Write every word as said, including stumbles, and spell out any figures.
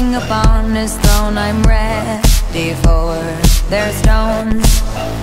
king upon his throne, I'm ready for their stones.